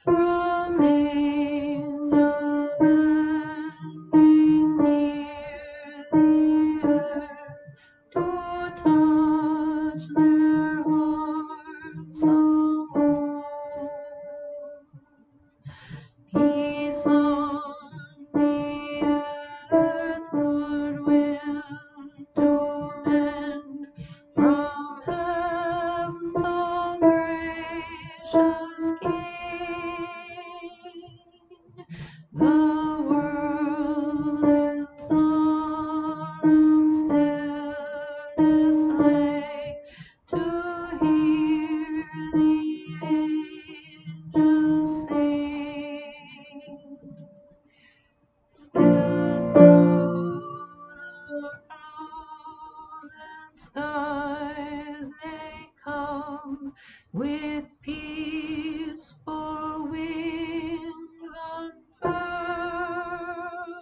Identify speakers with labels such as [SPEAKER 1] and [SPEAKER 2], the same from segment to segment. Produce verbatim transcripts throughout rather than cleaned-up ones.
[SPEAKER 1] from angels bending near the earth to touch their hearts of gold. Peace on the earth, goodwill to men, from heaven's own gracious King. The world in solemn stillness lay to hear the angels sing. Still through the cloud and skies they come, with peaceful wings unfurled,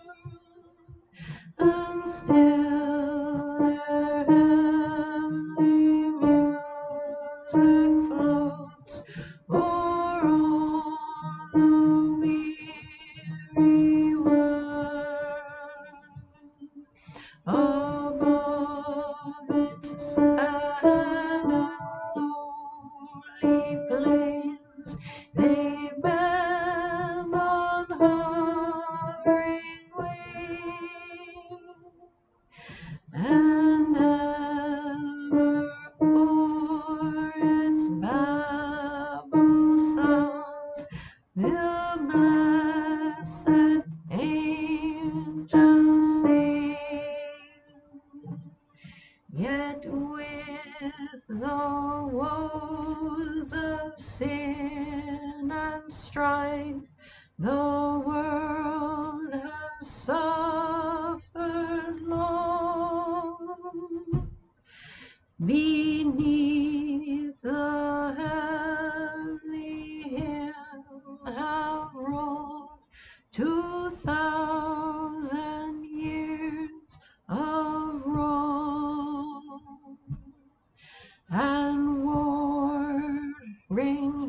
[SPEAKER 1] and still their heavenly music floats o'er all the weary world. Above its sad and lonely plains, they bend on hovering wing, and ever o'er its babel sounds the blessed angels sing. Yet with the woes of sin and strife the world has suffered long, beneath the heavenly hymn have rolled two thousand years of wrong, and warring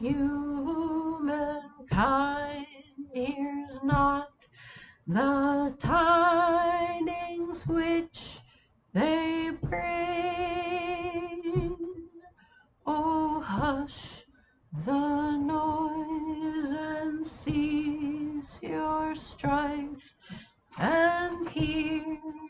[SPEAKER 1] humankind hears not the tidings which they bring. Oh, hush the noise and cease your strife, and hear